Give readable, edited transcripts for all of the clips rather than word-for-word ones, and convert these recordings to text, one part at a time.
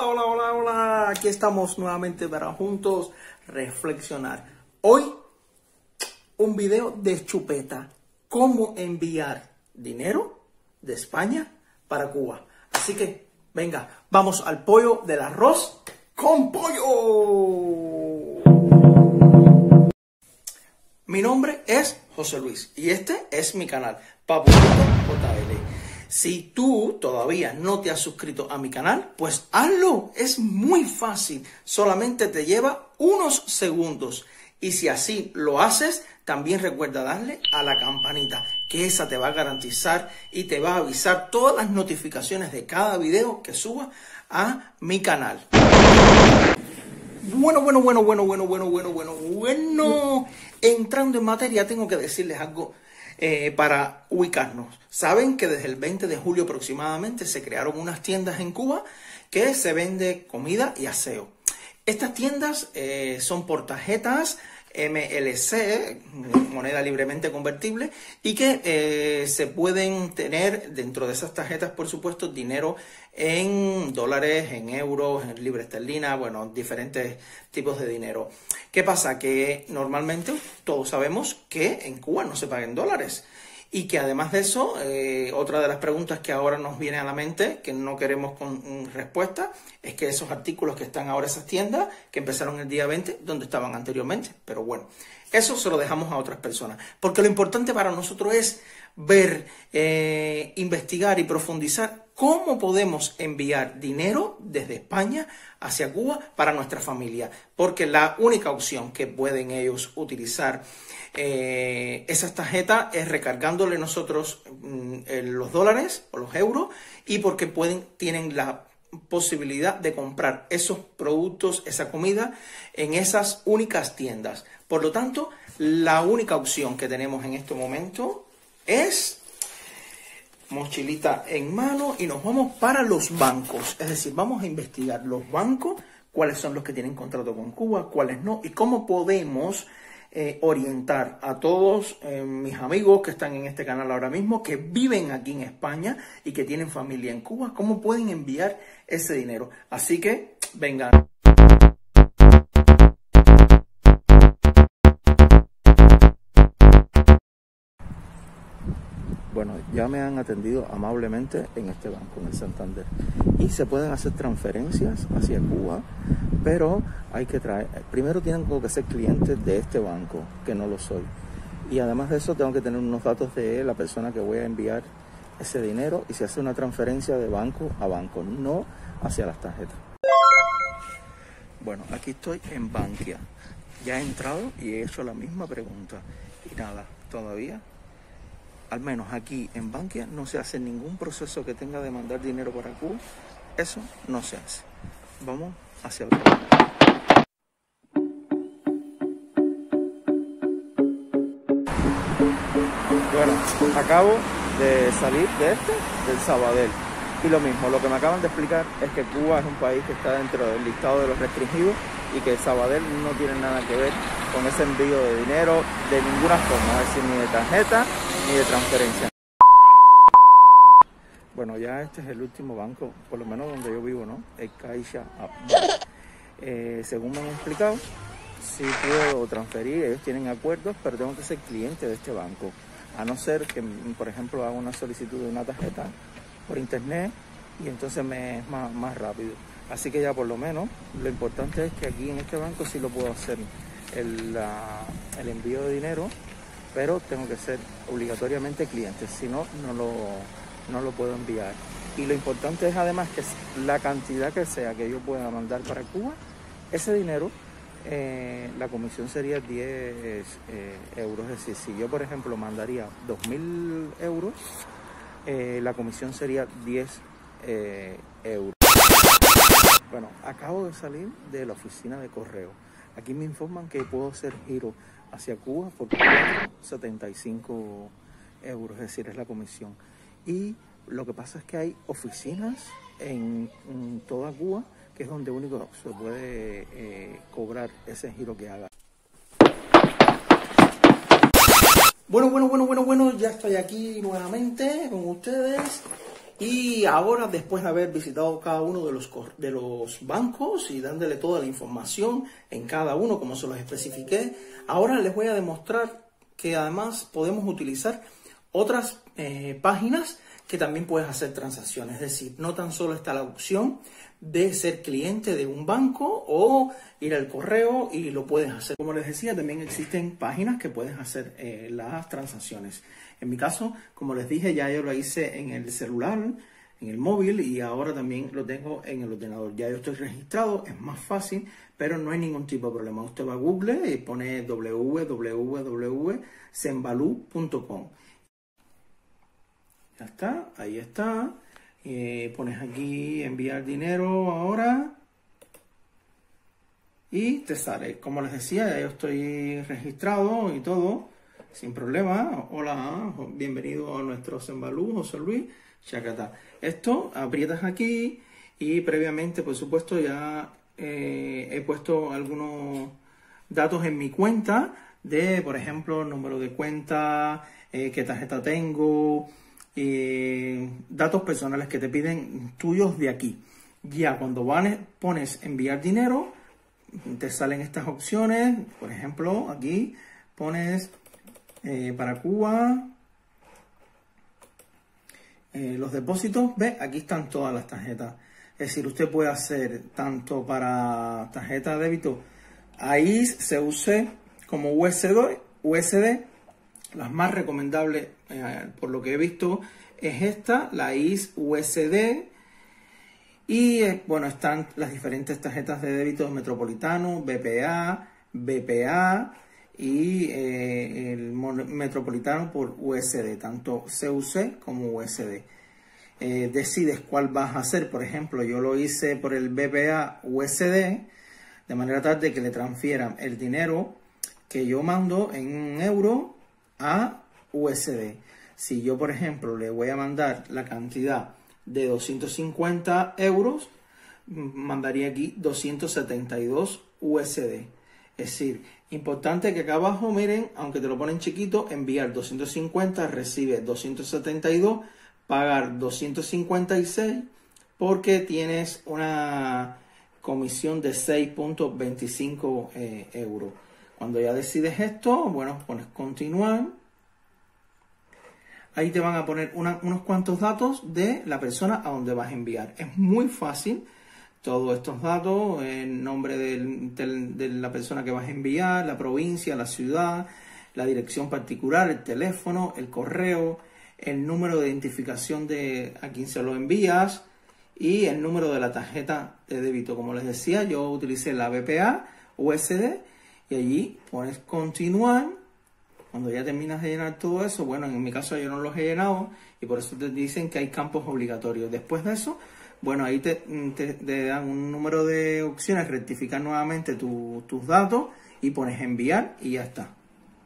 Hola, hola, hola, hola. Aquí estamos nuevamente para juntos reflexionar. Hoy, un video de chupeta. Cómo enviar dinero de España para Cuba. Así que, venga, vamos al pollo del arroz con pollo. Mi nombre es José Luis y este es mi canal, Papurrito JL. Si tú todavía no te has suscrito a mi canal, pues hazlo. Es muy fácil. Solamente te lleva unos segundos. Y si así lo haces, también recuerda darle a la campanita, que esa te va a garantizar y te va a avisar todas las notificaciones de cada video que suba a mi canal. Bueno. Entrando en materia, tengo que decirles algo para ubicarnos. Saben que desde el 20 de julio aproximadamente se crearon unas tiendas en Cuba que se vende comida y aseo. Estas tiendas son por tarjetas MLC, moneda libremente convertible, y que se pueden tener dentro de esas tarjetas, por supuesto, dinero en dólares, en euros, en libra esterlina, bueno, diferentes tipos de dinero. ¿Qué pasa? Que normalmente todos sabemos que en Cuba no se paga en dólares. Y que además de eso, otra de las preguntas que ahora nos viene a la mente, que no queremos con respuesta, es que esos artículos que están ahora en esas tiendas, que empezaron el día 20, ¿dónde estaban anteriormente? Pero bueno, eso se lo dejamos a otras personas. Porque lo importante para nosotros es ver, investigar y profundizar cómo podemos enviar dinero desde España hacia Cuba para nuestra familia. Porque la única opción que pueden ellos utilizar esas tarjetas es recargándole nosotros los dólares o los euros, y porque tienen la posibilidad de comprar esos productos, esa comida en esas únicas tiendas. Por lo tanto, la única opción que tenemos en este momento es mochilita en mano y nos vamos para los bancos. Es decir, vamos a investigar los bancos, cuáles son los que tienen contrato con Cuba, cuáles no, y cómo podemos orientar a todos mis amigos que están en este canal ahora mismo, que viven aquí en España y que tienen familia en Cuba, cómo pueden enviar ese dinero. Así que, vengan. Bueno, ya me han atendido amablemente en este banco, en el Santander. Y se pueden hacer transferencias hacia Cuba, pero hay que traer... Primero tienen que ser clientes de este banco, que no lo soy. Y además de eso tengo que tener unos datos de la persona que voy a enviar ese dinero, y se hace una transferencia de banco a banco, no hacia las tarjetas. Bueno, aquí estoy en Bankia. Ya he entrado y he hecho la misma pregunta. Y nada, todavía... Al menos aquí en Bankia no se hace ningún proceso que tenga de mandar dinero para Cuba. Eso no se hace. Vamos hacia otro lado. Bueno, acabo de salir del Sabadell. Y lo mismo, lo que me acaban de explicar es que Cuba es un país que está dentro del listado de los restringidos y que Sabadell no tiene nada que ver con ese envío de dinero de ninguna forma, es decir, ni de tarjeta ni de transferencia. Bueno, ya este es el último banco, por lo menos donde yo vivo, ¿no? El Caixa. Según me han explicado, sí puedo transferir, ellos tienen acuerdos, pero tengo que ser cliente de este banco. A no ser que, por ejemplo, haga una solicitud de una tarjeta por internet y entonces me es más rápido. Así que ya por lo menos lo importante es que aquí en este banco sí lo puedo hacer el envío de dinero, pero tengo que ser obligatoriamente cliente, si no, no lo puedo enviar. Y lo importante es además que la cantidad que sea que yo pueda mandar para Cuba, ese dinero, la comisión sería 10 euros. Es decir, si yo por ejemplo mandaría 2.000 euros, la comisión sería 10 euros. Bueno, acabo de salir de la oficina de correo. Aquí me informan que puedo hacer giro hacia Cuba por 4,75 euros, es decir, es la comisión. Y lo que pasa es que hay oficinas en toda Cuba, que es donde único se puede cobrar ese giro que haga. Bueno, ya estoy aquí nuevamente con ustedes Y ahora, después de haber visitado cada uno de los bancos y dándole toda la información en cada uno, como se los especifiqué, ahora les voy a demostrar que además podemos utilizar otras páginas que también puedes hacer transacciones. Es decir, no tan solo está la opción de ser cliente de un banco o ir al correo y lo puedes hacer. Como les decía, también existen páginas que puedes hacer las transacciones. En mi caso, como les dije, ya yo lo hice en el celular, en el móvil, y ahora también lo tengo en el ordenador. Ya yo estoy registrado, es más fácil, pero no hay ningún tipo de problema. Usted va a Google y pone www.zenvalue.com. Ya está, ahí está. Pones aquí enviar dinero ahora y te sale. Como les decía, ya yo estoy registrado y todo, sin problema. Hola, bienvenido a nuestro Zenvalue, José Luis Chacatá. Esto, aprietas aquí y previamente, por supuesto, ya he puesto algunos datos en mi cuenta de, por ejemplo, número de cuenta, qué tarjeta tengo, datos personales que te piden tuyos de aquí. Ya cuando pones enviar dinero, te salen estas opciones. Por ejemplo, aquí pones para Cuba, los depósitos. Ve, aquí están todas las tarjetas. Es decir, usted puede hacer tanto para tarjeta de débito AIS, CUC como USD. Las más recomendables, por lo que he visto, es esta, la AIS USD. Y bueno, están las diferentes tarjetas de débito Metropolitano, BPA y el Metropolitano por USD, tanto CUC como USD. Decides cuál vas a hacer. Por ejemplo, yo lo hice por el BPA USD, de manera tal de que le transfieran el dinero que yo mando en euro a USD. Si yo, por ejemplo, le voy a mandar la cantidad de 250 euros, mandaría aquí 272 USD. Es decir, importante que acá abajo, miren, aunque te lo ponen chiquito, enviar 250, recibe 272, pagar 256, porque tienes una comisión de 6.25 euros. Cuando ya decides esto, bueno, pones continuar. Ahí te van a poner unos cuantos datos de la persona a donde vas a enviar. Es muy fácil. Todos estos datos, el nombre de la persona que vas a enviar, la provincia, la ciudad, la dirección particular, el teléfono, el correo, el número de identificación de a quien se lo envías y el número de la tarjeta de débito. Como les decía, yo utilicé la BPA USD y allí pones continuar. Cuando ya terminas de llenar todo eso, bueno, en mi caso yo no los he llenado y por eso te dicen que hay campos obligatorios. Después de eso, bueno, ahí te dan un número de opciones, rectificar nuevamente tus datos y pones enviar y ya está.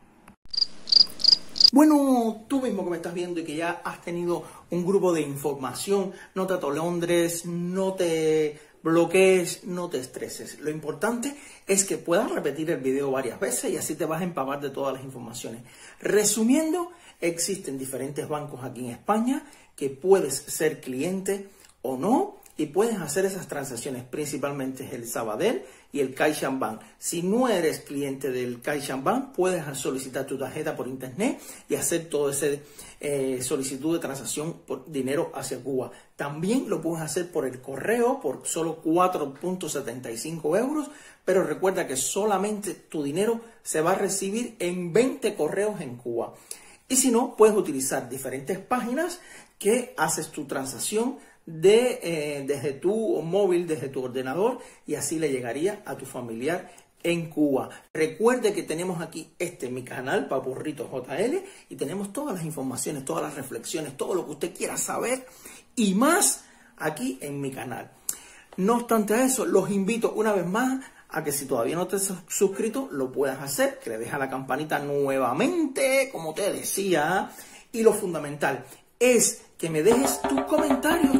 Bueno, tú mismo que me estás viendo y que ya has tenido un grupo de información, no te atolondres, no te bloquees, no te estreses. Lo importante es que puedas repetir el video varias veces y así te vas a empapar de todas las informaciones. Resumiendo, existen diferentes bancos aquí en España que puedes ser cliente o no y puedes hacer esas transacciones, principalmente el Sabadell y el CaixaBank. Si no eres cliente del CaixaBank, puedes solicitar tu tarjeta por internet y hacer todo ese solicitud de transacción por dinero hacia Cuba. También lo puedes hacer por el correo por solo 4.75 euros, pero recuerda que solamente tu dinero se va a recibir en 20 correos en Cuba. Y si no, puedes utilizar diferentes páginas que haces tu transacción desde tu móvil, desde tu ordenador, y así le llegaría a tu familiar en Cuba. Recuerde que tenemos aquí mi canal, Papurrito JL, y tenemos todas las informaciones, todas las reflexiones, todo lo que usted quiera saber y más aquí en mi canal. No obstante a eso, los invito una vez más a que si todavía no te has suscrito, lo puedas hacer, que le dejes la campanita nuevamente, como te decía, y lo fundamental es que me dejes tus comentarios,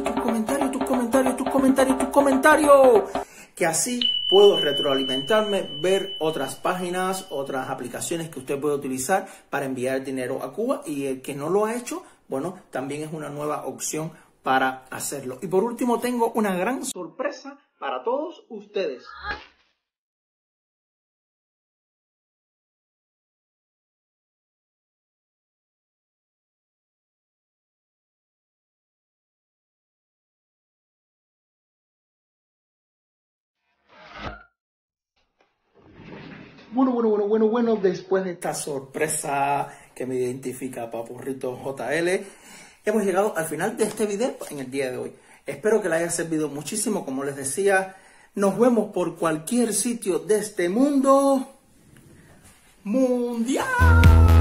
que así puedo retroalimentarme, ver otras páginas, otras aplicaciones que usted puede utilizar para enviar dinero a Cuba, y el que no lo ha hecho, bueno, también es una nueva opción para hacerlo. Y por último tengo una gran sorpresa para todos ustedes. Bueno, después de esta sorpresa que me identifica a Papurrito JL, hemos llegado al final de este video en el día de hoy. Espero que les haya servido muchísimo, como les decía, nos vemos por cualquier sitio de este mundo mundial.